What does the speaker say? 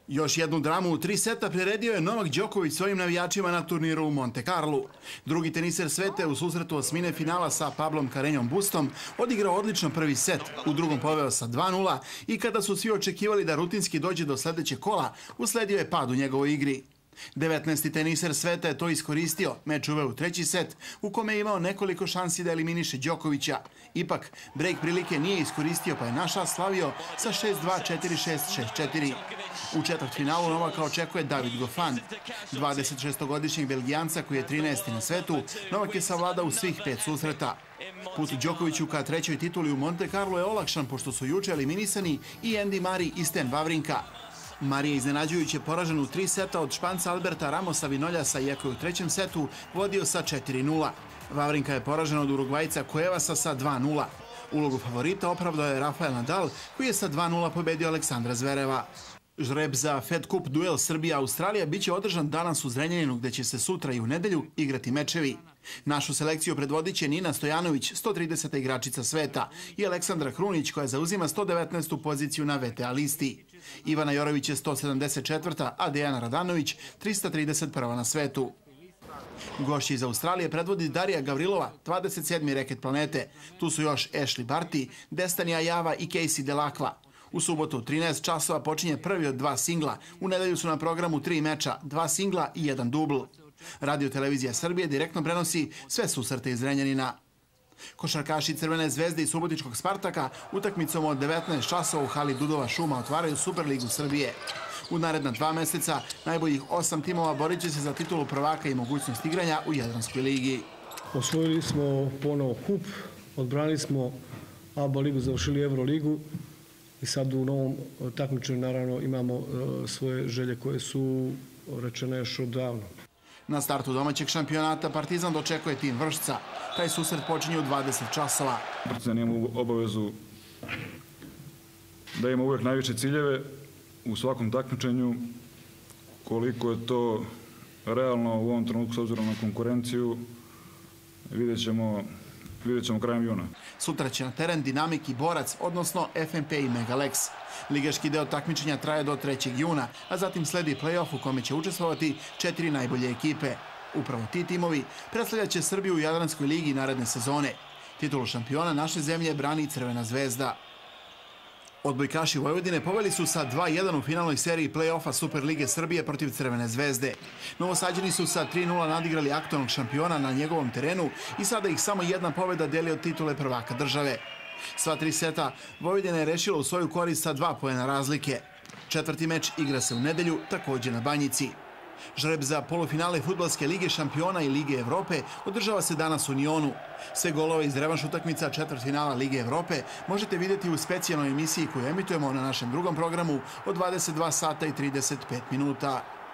Još jednu dramu u 3 seta priredio je Novak Đoković svojim navijačima na turniru u Monte Carlu. Drugi teniser sveta u susretu osmine finala sa Pablom Carreñom Bustom odigrao odlično prvi set, u drugom poveo sa 2:0 i kada su svi očekivali da rutinski dođe do sledećeg kola, usledio je pad u njegovoj igri. 19. teniser sveta je to iskoristio, meč uveo u treći set, u kome je imao nekoliko šansi da eliminiše Đokovića. Ipak, brejk prilike nije iskoristio, pa je naš as slavio sa 6:2, 4:6, 6:4. U četvrtfinalu Novaka očekuje David Goffin. 26-godišnjeg Belgijanca koji je 13. na svetu, Novak je savladao u svih 5 susreta. Put Đokoviću ka trećoj tituli u Monte Carlo je olakšan pošto su juče eliminisani i Andy Murray i Stan Wawrinka. Murray je iznenađujuće poražen u 3 seta od Španca Alberta Ramosa Vinoljasa, iako je u trećem setu vodio sa 4:0. Wawrinka je poražen od Urugvajca Cuevasa sa 2:0. Ulogu favorita opravdao je Rafael Nadal, koji je sa 2:0 pobedio Aleksandra Zvereva. Žreb za Fed Cup duel Srbija-Australija biće održan danas u Zrenjaninu, gde će se sutra i u nedelju igrati mečevi. Našu selekciju predvodit će Nina Stojanović, 130. igračica sveta, i Aleksandra Krunić, koja zauzima 119. poziciju na VTA listi. Ivana Jorović je 174. a Dejana Radanović 331. na svetu. Gošće iz Australije predvodi Darija Gavrilova, 27. reket planete. Tu su još Ashley Barty, Destiny Ajava i Casey Delacqua. U subotu u 13 časova počinje prvi od 2 singla. U nedelju su na programu 3 meča, 2 singla i 1 dubl. Radio Televizija Srbije direktno prenosi sve susrete iz Zrenjanina. Košarkaši Crvene zvezde i Subotičkog Spartaka utakmicom od 19 časova u hali Dudova šuma otvaraju Superligu Srbije. U naredna 2 meseca najboljih 8 timova borit će se za titulu prvaka i mogućnost igranja u Jadranskoj ligi. Osvojili smo ponovo kup, odbranili smo ABA ligu, završili Euroligu i sad u novom takmičenju naravno imamo svoje želje koje su rečene još odavno. Na startu domaćeg šampionata Partizan dočekuje tim Vršca. Taj susret počinje u 20 časova. Partizan ima obavezu da ima uvijek najviše ciljeve u svakom takmičenju. Koliko je to realno u ovom trenutku s obzirom na konkurenciju, vidjet ćemo krajem juna. Sutra će na teren Dinamik i Borac, odnosno FNP i Megalex. Ligaški deo takmičenja traje do 3. juna, a zatim sledi play-off u kome će učestvovati 4 najbolje ekipe. Upravo ti timovi predstavljat će Srbiju u Jadranskoj ligi naredne sezone. Titulu šampiona naše zemlje brani Crvena zvezda. Odbojkaši Vojvodine poveli su sa 2:1 u finalnoj seriji play-offa Superlige Srbije protiv Crvene zvezde. Novosađeni su sa 3:0 nadigrali aktualnog šampiona na njegovom terenu i sada ih samo jedna pobjeda deli od titule prvaka države. Sva 3 seta Vojvodina je rešila u svoju korist sa 2 poena razlike. Četvrti meč igra se u nedelju, takođe na Banjici. Žreb za polufinale Fudbalske lige šampiona i Lige Evrope održava se danas u Nionu. Sve golove iz revanš utakmica četvrtfinala Lige Evrope možete vidjeti u specijalnoj emisiji koju emitujemo na našem drugom programu od 22 sata i 35 minuta.